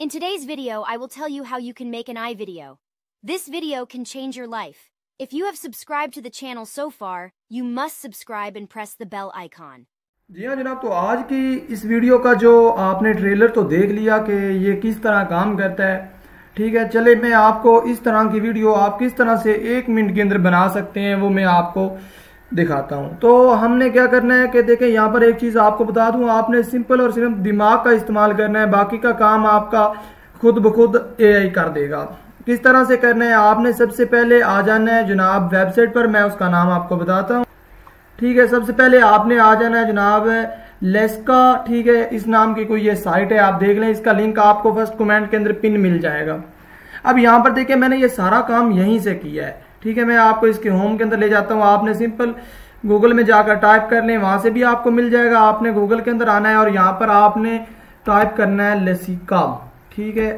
In today's video, I will tell you how you can make an iVideo. This video can change your life. If you have subscribed to the channel so far, you must subscribe and press the bell icon. जी हाँ जनाब, तो आज की इस video का जो आपने trailer तो देख लिया कि ये किस तरह काम करता है। ठीक है, चले मैं आपको इस तरह की वीडियो आप किस तरह से 1 मिनट के अंदर बना सकते हैं वो मैं आपको दिखाता हूँ। तो हमने क्या करना है कि देखें यहाँ पर एक चीज़ आपको बता दूँ, आपने सिंपल और सिर्फ दिमाग का इस्तेमाल करना है, बाकी का काम आपका खुद ब खुद AI कर देगा। किस तरह से करना है, आपने सबसे पहले आ जाना है जनाब वेबसाइट पर, मैं उसका नाम आपको बताता हूँ। ठीक है, सबसे पहले आपने आ जाना है जनाब लेस्का। ठीक है, इस नाम की कोई ये साइट है, आप देख लें, इसका लिंक आपको फर्स्ट कमेंट के अंदर पिन मिल जाएगा। अब यहाँ पर देखिए मैंने ये सारा काम यहीं से किया है। ठीक है, मैं आपको इसके होम के अंदर ले जाता हूँ। आपने सिंपल गूगल में जाकर टाइप कर लें, वहां से भी आपको मिल जाएगा। आपने गूगल के अंदर आना है और यहाँ पर आपने टाइप करना है लेसिका। ठीक है,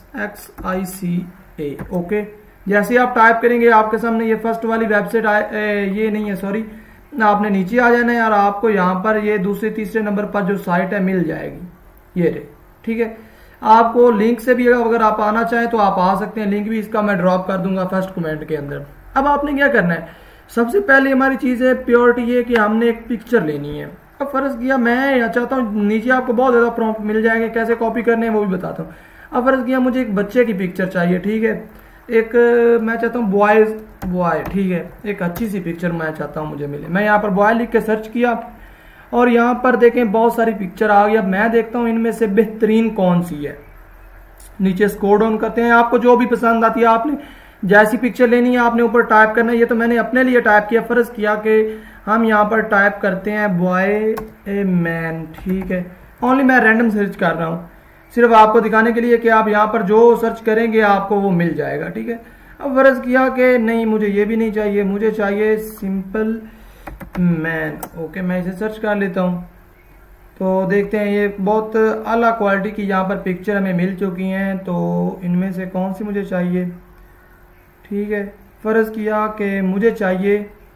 SXICA। ओके, जैसे आप टाइप करेंगे आपके सामने ये फर्स्ट वाली वेबसाइट ये नहीं है, सॉरी, आपने नीचे आ जाना है और आपको यहाँ पर ये दूसरे तीसरे नंबर पर जो साइट है मिल जाएगी, ये रे। ठीक है, आपको लिंक से भी अगर आप आना चाहें तो आप आ सकते हैं, लिंक भी इसका मैं ड्रॉप कर दूंगा फर्स्ट कमेंट के अंदर। अब आपने क्या करना है, सबसे पहले हमारी चीज है प्योरिटी, ये कि हमने एक पिक्चर लेनी है। अब फर्ज किया मैं चाहता हूँ, नीचे आपको बहुत ज्यादा प्रॉम्प्ट मिल जाएंगे, कैसे कॉपी करने हैं वो भी बताता हूँ। अब फर्ज किया मुझे एक बच्चे की पिक्चर चाहिए। ठीक है, एक मैं चाहता हूँ बॉय। ठीक है, एक अच्छी सी पिक्चर मैं चाहता हूँ मुझे मिले। मैं यहाँ पर बॉय लिख के सर्च किया और यहाँ पर देखें बहुत सारी पिक्चर आ गई। अब मैं देखता हूँ इनमें से बेहतरीन कौन सी है। नीचे स्क्रॉल डाउन करते हैं, आपको जो भी पसंद आती है आपने जैसी पिक्चर लेनी है आपने ऊपर टाइप करना है। ये तो मैंने अपने लिए टाइप किया, फर्ज किया कि हम यहाँ पर टाइप करते हैं बॉय ए मैन। ठीक है, ओनली मैं रैंडम सर्च कर रहा हूँ सिर्फ आपको दिखाने के लिए कि आप यहाँ पर जो सर्च करेंगे आपको वो मिल जाएगा। ठीक है, अब फर्ज किया कि नहीं मुझे ये भी नहीं चाहिए, मुझे चाहिए सिंपल मैन। ओके, मैं इसे सर्च कर लेता हूँ। तो देखते हैं ये बहुत आला क्वालिटी की यहाँ पर पिक्चर हमें मिल चुकी हैं, तो इनमें से कौन सी मुझे चाहिए। ठीक है, फर्ज किया कि मुझे चाहिए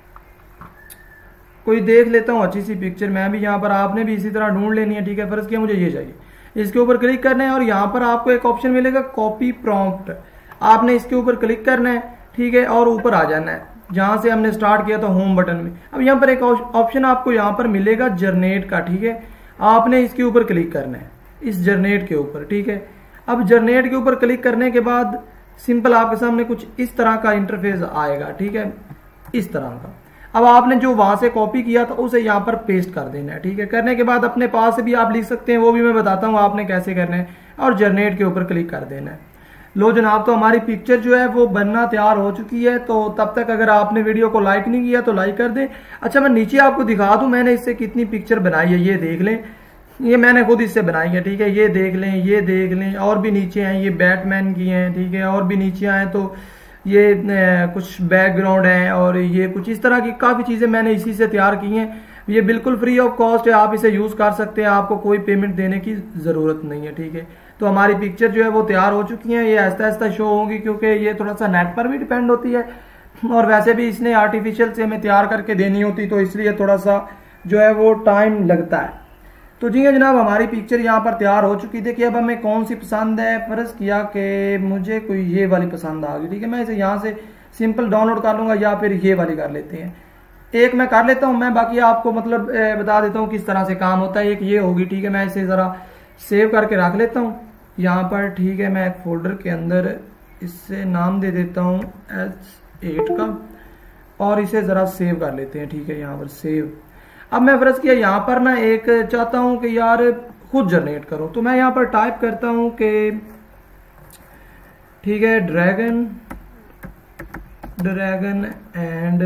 कोई, देख लेता हूँ अच्छी सी पिक्चर मैं भी यहाँ पर, आपने भी इसी तरह ढूंढ लेनी है। ठीक है, फर्ज किया मुझे ये चाहिए, इसके ऊपर क्लिक करना है और यहाँ पर आपको एक ऑप्शन मिलेगा कॉपी प्रॉम्प्ट, आपने इसके ऊपर क्लिक करना है। ठीक है, और ऊपर आ जाना है जहां से हमने स्टार्ट किया था होम बटन में। अब यहाँ पर एक ऑप्शन आपको यहाँ पर मिलेगा जनरेट का। ठीक है, आपने इसके ऊपर क्लिक करना है, इस जनरेट के ऊपर। ठीक है, अब जनरेट के ऊपर क्लिक करने के बाद सिंपल आपके सामने कुछ इस तरह का इंटरफेस आएगा। ठीक है, इस तरह का। अब आपने जो वहां से कॉपी किया था उसे यहाँ पर पेस्ट कर देना है। ठीक है, करने के बाद अपने पास से भी आप लिख सकते हैं, वो भी मैं बताता हूँ आपने कैसे करना है, और जनरेट के ऊपर क्लिक कर देना है। लो जनाब, तो हमारी पिक्चर जो है वो बनना तैयार हो चुकी है। तो तब तक अगर आपने वीडियो को लाइक नहीं किया तो लाइक कर दें। अच्छा, मैं नीचे आपको दिखा दूं मैंने इससे कितनी पिक्चर बनाई है, ये देख लें, ये मैंने खुद इससे बनाई है। ठीक है, ये देख लें, ये देख लें, और भी नीचे हैं, ये बैटमैन की हैं। ठीक है, और भी नीचे आए तो ये कुछ बैकग्राउंड है और ये कुछ इस तरह की काफ़ी चीज़ें मैंने इसी से तैयार की हैं। ये बिल्कुल फ्री ऑफ कॉस्ट है, आप इसे यूज़ कर सकते हैं, आपको कोई पेमेंट देने की ज़रूरत नहीं है। ठीक है, तो हमारी पिक्चर जो है वो तैयार हो चुकी है। ये आहिस्ता आहिस्ता शो होगी क्योंकि ये थोड़ा सा नेट पर भी डिपेंड होती है, और वैसे भी इसने आर्टिफिशियल से हमें तैयार करके देनी होती, तो इसलिए थोड़ा सा जो है वो टाइम लगता है। तो जी जनाब, हमारी पिक्चर यहाँ पर तैयार हो चुकी। देखिए अब हमें कौन सी पसंद है, फर्ज किया कि मुझे कोई ये वाली पसंद आ गई। ठीक है, मैं इसे यहाँ से सिंपल डाउनलोड कर लूंगा, या फिर ये वाली कर लेते हैं। एक मैं कर लेता हूँ, मैं बाकी आपको मतलब बता देता हूँ किस तरह से काम होता है। एक ये होगी। ठीक है, मैं इसे ज़रा सेव करके रख लेता हूँ यहाँ पर। ठीक है, मैं एक फोल्डर के अंदर इससे नाम दे देता हूँ S8 का, और इसे ज़रा सेव कर लेते हैं। ठीक है, यहाँ पर सेव। अब मैं फर्ज किया यहाँ पर ना एक चाहता हूँ कि यार खुद जनरेट करो, तो मैं यहाँ पर टाइप करता हूँ कि ठीक है dragon and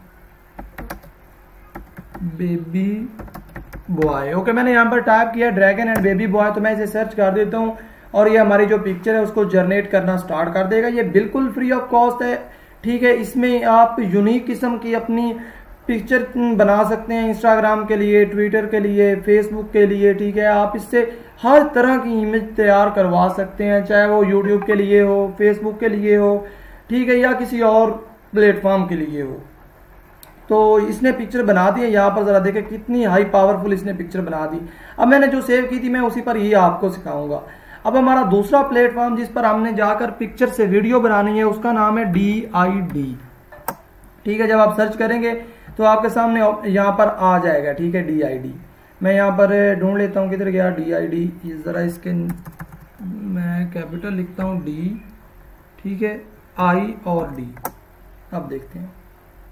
baby boy. Okay, मैंने यहाँ पर टाइप किया ड्रैगन एंड बेबी बॉय, तो मैं इसे सर्च कर देता हूँ और ये हमारी जो पिक्चर है उसको जनरेट करना स्टार्ट कर देगा। ये बिल्कुल फ्री ऑफ कॉस्ट है। ठीक है, इसमें आप यूनिक किस्म की अपनी पिक्चर बना सकते हैं, इंस्टाग्राम के लिए, ट्विटर के लिए, फेसबुक के लिए। ठीक है, आप इससे हर तरह की इमेज तैयार करवा सकते हैं, चाहे वो यूट्यूब के लिए हो, फेसबुक के लिए हो, ठीक है, या किसी और प्लेटफॉर्म के लिए हो। तो इसने पिक्चर बना दी है, यहाँ पर जरा देखें कितनी हाई पावरफुल इसने पिक्चर बना दी। अब मैंने जो सेव की थी मैं उसी पर ही आपको सिखाऊंगा। अब हमारा दूसरा प्लेटफॉर्म जिस पर हमने जाकर पिक्चर से वीडियो बनानी है उसका नाम है DID। ठीक है, जब आप सर्च करेंगे तो आपके सामने यहाँ पर आ जाएगा। ठीक है, DID मैं यहाँ पर ढूंढ लेता हूँ, किधर गया DID। जरा इसके मैं कैपिटल लिखता हूँ D, ठीक है, I और D। अब देखते हैं,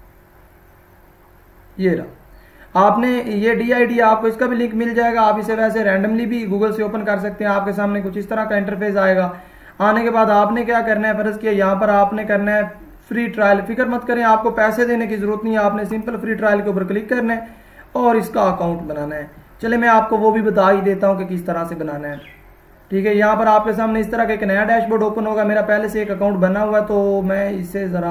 ये रहा। आपने ये DID, आपको इसका भी लिंक मिल जाएगा। आप इसे वैसे रैंडमली भी गूगल से ओपन कर सकते हैं। आपके सामने कुछ इस तरह का इंटरफेस आएगा। आने के बाद आपने क्या करना है, फर्ज किया यहाँ पर आपने करना है फ्री ट्रायल। फिक्र मत करें, आपको पैसे देने की जरूरत नहीं है। आपने सिंपल फ्री ट्रायल के ऊपर क्लिक करना है और इसका अकाउंट बनाना है। चले मैं आपको वो भी बता ही देता हूँ कि किस तरह से बनाना है। ठीक है, यहाँ पर आपके सामने इस तरह का एक नया डैशबोर्ड ओपन होगा। मेरा पहले से एक अकाउंट बना हुआ है तो मैं इसे जरा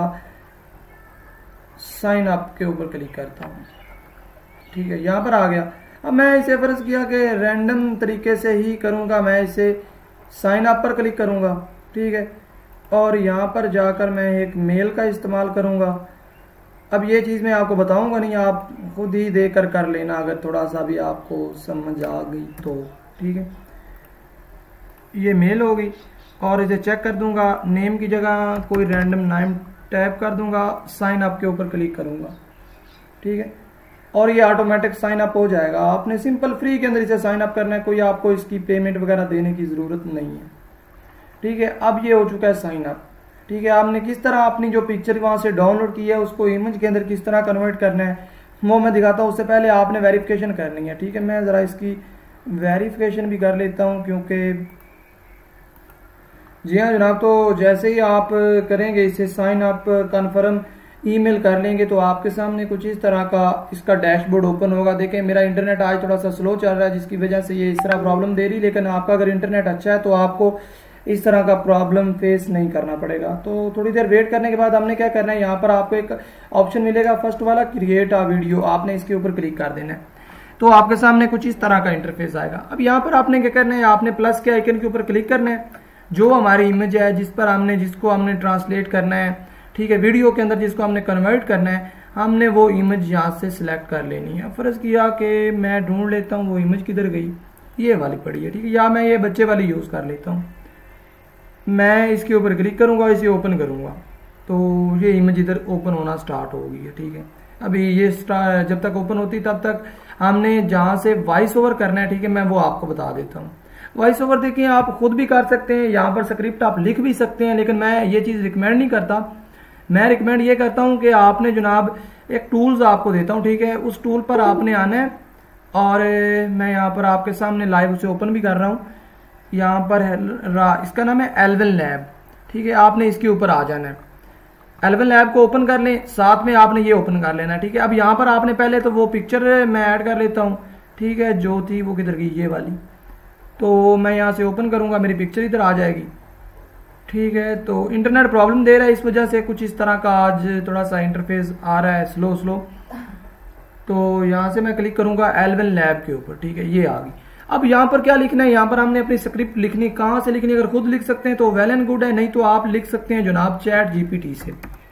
साइन अप के ऊपर क्लिक करता हूँ। ठीक है, यहाँ पर आ गया। अब मैं इसे फर्ज किया कि रैंडम तरीके से ही करूँगा। मैं इसे साइन अप पर क्लिक करूँगा। ठीक है, और यहाँ पर जाकर मैं एक मेल का इस्तेमाल करूँगा। अब ये चीज़ मैं आपको बताऊँगा नहीं, आप खुद ही देकर कर लेना अगर थोड़ा सा भी आपको समझ आ गई तो। ठीक है, ये मेल होगी और इसे चेक कर दूंगा। नेम की जगह कोई रैंडम नाम टैप कर दूंगा, साइन अप के ऊपर क्लिक करूंगा। ठीक है, और ये ऑटोमेटिक साइन अप हो जाएगा। आपने सिंपल फ्री के अंदर इसे साइन अप करना है, कोई आपको इसकी पेमेंट वगैरह देने की जरूरत नहीं है। ठीक है, अब ये हो चुका है साइन अप। ठीक है, आपने किस तरह अपनी जो पिक्चर वहां से डाउनलोड की है उसको इमेज के अंदर किस तरह कन्वर्ट करना है वो मैं दिखाता हूँ। उससे पहले आपने वेरिफिकेशन करनी है। ठीक है, मैं जरा इसकी वेरिफिकेशन भी कर लेता हूँ क्योंकि जी हाँ जनाब, तो जैसे ही आप करेंगे इसे साइन अप कन्फर्म ईमेल कर लेंगे तो आपके सामने कुछ इस तरह का इसका डैशबोर्ड ओपन होगा। देखें मेरा इंटरनेट आज थोड़ा सा स्लो चल रहा है जिसकी वजह से ये इस तरह प्रॉब्लम दे रही, लेकिन आपका अगर इंटरनेट अच्छा है तो आपको इस तरह का प्रॉब्लम फेस नहीं करना पड़ेगा। तो थोड़ी देर वेट करने के बाद हमने क्या करना है, यहाँ पर आपको एक ऑप्शन मिलेगा फर्स्ट वाला, क्रिएट अ वीडियो। आपने इसके ऊपर क्लिक कर देना है तो आपके सामने कुछ इस तरह का इंटरफेस आएगा। अब यहाँ पर आपने क्या करना है, आपने प्लस के आइकन के ऊपर क्लिक करना है। जो हमारी इमेज है जिसको हमने ट्रांसलेट करना है, ठीक है, वीडियो के अंदर जिसको हमने कन्वर्ट करना है, हमने वो इमेज यहाँ से सिलेक्ट कर लेनी है। फर्ज किया कि मैं ढूंढ लेता हूँ वो इमेज किधर गई, ये वाली पड़ी है। ठीक है, या मैं ये बच्चे वाली यूज कर लेता हूँ। मैं इसके ऊपर क्लिक करूंगा, इसे ओपन करूंगा तो ये इमेज इधर ओपन होना स्टार्ट हो गई है। ठीक है, अभी ये जब तक ओपन होती तब तक हमने जहाँ से वॉइस ओवर करना है, ठीक है, मैं वो आपको बता देता हूँ। वॉइस ओवर देखिए आप खुद भी कर सकते हैं, यहाँ पर स्क्रिप्ट आप लिख भी सकते हैं, लेकिन मैं ये चीज़ रिकमेंड नहीं करता। मैं रिकमेंड ये करता हूँ कि आपने जनाब एक टूल्स आपको देता हूँ। ठीक है, उस टूल पर आपने आना है और मैं यहाँ पर आपके सामने लाइव उसे ओपन भी कर रहा हूँ। यहाँ पर इसका नाम है एल्विन लैब। ठीक है, आपने इसके ऊपर आ जाना है। एल्विन लैब को ओपन कर लें, साथ में आपने ये ओपन कर लेना है। ठीक है, अब यहाँ पर आपने पहले तो वो पिक्चर मैं ऐड कर लेता हूँ। ठीक है, जो थी वो किधर गई, ये वाली। तो मैं यहाँ से ओपन करूँगा, मेरी पिक्चर इधर आ जाएगी। ठीक है, तो इंटरनेट प्रॉब्लम दे रहा है, इस वजह से कुछ इस तरह का आज थोड़ा सा इंटरफेस आ रहा है स्लो। तो यहाँ से मैं क्लिक करूँगा एल्विन लैब के ऊपर। ठीक है, ये आ गई। अब यहाँ पर क्या लिखना है, यहाँ पर हमने अपनी स्क्रिप्ट लिखनी, कहाँ से लिखनी, अगर खुद लिख सकते हैं तो वेल एंड गुड है, नहीं तो आप लिख सकते हैं जनाब चैट जीपीटी से।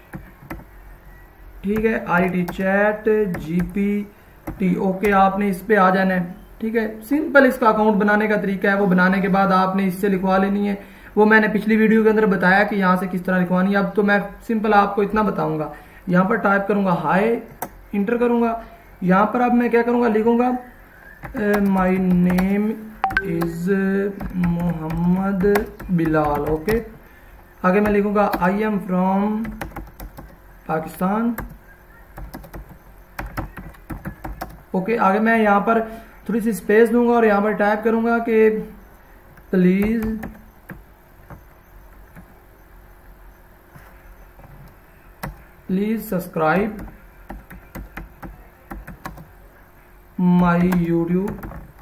ठीक है, IT चैट GPT। ओके, आपने इस पे आ जाना है। ठीक है, सिंपल इसका अकाउंट बनाने का तरीका है। वो बनाने के बाद आपने इससे लिखवा लेनी है। वो मैंने पिछली वीडियो के अंदर बताया कि यहाँ से किस तरह लिखवानी है। अब तो मैं सिंपल आपको इतना बताऊंगा। यहाँ पर टाइप करूंगा हाय, इंटर करूंगा। यहाँ पर अब मैं क्या करूंगा, लिखूंगा my name is Mohammad Bilal. Okay, आगे मैं लिखूंगा I am from Pakistan. Okay, आगे मैं यहाँ पर थोड़ी सी स्पेस दूंगा और यहाँ पर टाइप करूंगा कि please subscribe my YouTube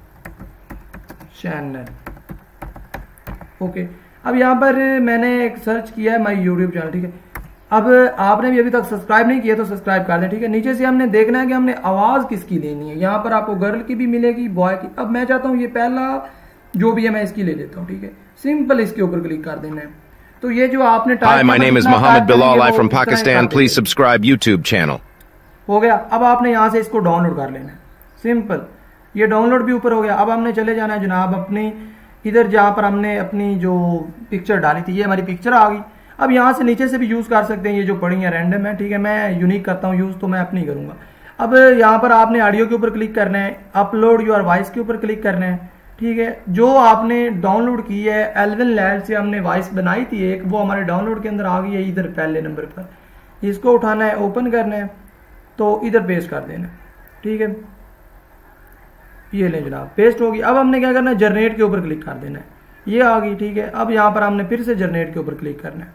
channel. Okay, अब यहाँ पर मैंने एक सर्च किया है माई यूट्यूब चैनल। ठीक है, अब आपने भी अभी तक सब्सक्राइब नहीं किया तो सब्सक्राइब कर लें। ठीक है, नीचे से हमने देखना है कि हमने आवाज किसकी लेनी है। यहाँ पर आपको गर्ल की भी मिलेगी, बॉय की। अब मैं चाहता हूँ ये पहला जो भी है मैं इसकी ले लेता हूँ। ठीक है, सिंपल इसके ऊपर क्लिक कर देना है। तो ये जो आपने Hi, my name is Mohammed Bilal. I'm from Pakistan. Please subscribe YouTube channel. हो गया। अब आपने यहाँ से इसको डाउनलोड कर लेना है, सिंपल। ये डाउनलोड भी ऊपर हो गया। अब हमने चले जाना है जनाब अपनी इधर जहाँ पर हमने अपनी जो पिक्चर डाली थी ये हमारी पिक्चर आ गई। अब यहाँ से नीचे से भी यूज़ कर सकते हैं, ये जो पड़ी है रैंडम है, ठीक है। मैं यूनिक करता हूँ यूज़, तो मैं अपनी करूँगा। अब यहाँ पर आपने ऑडियो के ऊपर क्लिक करना है, अपलोड योर वॉइस के ऊपर क्लिक करना है, ठीक है। जो आपने डाउनलोड की है एल्विन लैब से हमने वॉइस बनाई थी एक, वो हमारे डाउनलोड के अंदर आ गई है इधर पहले नंबर पर। इसको उठाना है, ओपन करना है, तो इधर पेस्ट कर देना, ठीक है। ये ले जनाब, पेस्ट होगी। अब हमने क्या करना है, जनरेट के ऊपर क्लिक कर देना है, ये आ गई, ठीक है। अब यहाँ पर हमने फिर से जनरेट के ऊपर क्लिक करना है,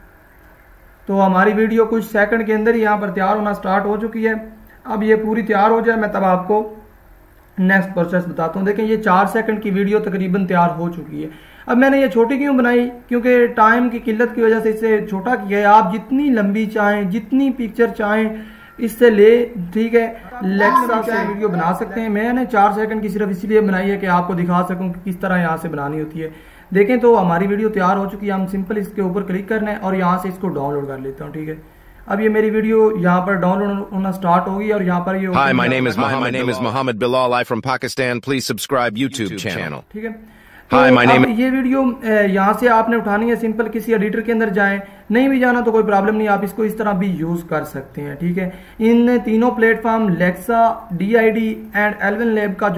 तो हमारी वीडियो कुछ सेकंड के अंदर ही यहाँ पर तैयार होना स्टार्ट हो चुकी है। अब ये पूरी तैयार हो जाए मैं तब आपको नेक्स्ट प्रोसेस बताता हूँ। देखें ये 4 सेकंड की वीडियो तकरीबन तैयार हो चुकी है। अब मैंने ये छोटी क्यों बनाई, क्योंकि टाइम की किल्लत की वजह से इसे छोटा किया है। आप जितनी लंबी चाहें, जितनी पिक्चर चाहें इससे ले, ठीक है, लेक्सा से वीडियो बना सकते हैं। मैंने 4 सेकंड की सिर्फ इसलिए बनाई है कि आपको दिखा सकूं कि किस तरह यहाँ से बनानी होती है। देखें तो हमारी वीडियो तैयार हो चुकी है। हम सिंपल इसके ऊपर क्लिक करना है और यहाँ से इसको डाउनलोड कर लेता हूँ, ठीक है। अब ये मेरी वीडियो यहाँ पर डाउनलोड होना स्टार्ट होगी और यहाँ पर ये Hi, my name is Mohammed Bilal. I'm from Pakistan. Please subscribe YouTube channel. ठीक है। Hi, my name. ये वीडियो यहाँ से आपने उठानी है, सिंपल किसी एडिटर के अंदर जाएं, नहीं भी जाना तो कोई प्रॉब्लम नहीं, आप इसको इस तरह भी यूज कर सकते हैं, ठीक है। इन तीनों platform Lexa, DID and Elvin lab का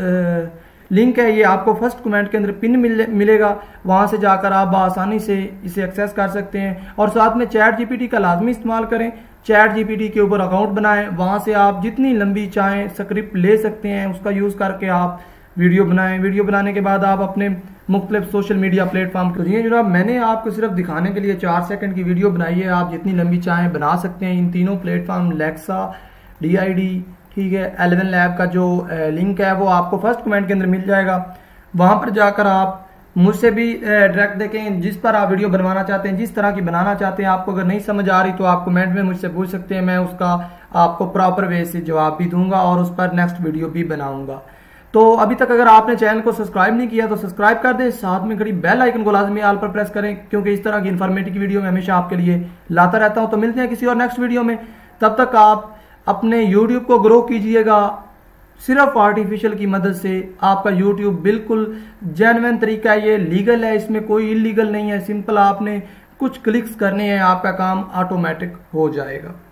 जो लिंक है ये आपको फर्स्ट कमेंट के अंदर पिन मिलेगा, वहां से जाकर आप आसानी से इसे एक्सेस कर सकते हैं। और साथ में चैट GPT का लाजमी इस्तेमाल करें। चैट GPT के ऊपर अकाउंट बनाएं, वहां से आप जितनी लंबी चाहें स्क्रिप्ट ले सकते हैं, उसका यूज करके आप वीडियो बनाएं। वीडियो बनाने के बाद आप अपने मुख्तलिफ सोशल मीडिया प्लेटफॉर्म को दिए। जनाब मैंने आपको सिर्फ दिखाने के लिए 4 सेकंड की वीडियो बनाई है, आप जितनी लंबी चाहें बना सकते हैं। इन तीनों प्लेटफॉर्म लेक्सा, DID, ठीक है, एल्विन लैब का जो लिंक है वो आपको फर्स्ट कमेंट के अंदर मिल जाएगा। वहां पर जाकर आप मुझसे भी डायरेक्ट देखें, जिस पर आप वीडियो बनवाना चाहते हैं, जिस तरह की बनाना चाहते हैं। आपको अगर नहीं समझ आ रही तो आप कमेंट में मुझसे पूछ सकते हैं, मैं उसका आपको प्रॉपर वे से जवाब भी दूंगा और उस पर नेक्स्ट वीडियो भी बनाऊंगा। तो अभी तक अगर आपने चैनल को सब्सक्राइब नहीं किया तो सब्सक्राइब कर दें, साथ में खड़ी बेल आइकन को लाजमी ऑल पर प्रेस करें, क्योंकि इस तरह की इन्फॉर्मेटिव वीडियो मैं हमेशा आपके लिए लाता रहता हूं। तो मिलते हैं किसी और नेक्स्ट वीडियो में, तब तक आप अपने YouTube को ग्रो कीजिएगा सिर्फ आर्टिफिशियल की मदद से। आपका YouTube बिल्कुल जेन्युइन तरीका है, ये लीगल है, इसमें कोई इलीगल नहीं है। सिंपल आपने कुछ क्लिक्स करने हैं, आपका काम ऑटोमेटिक हो जाएगा।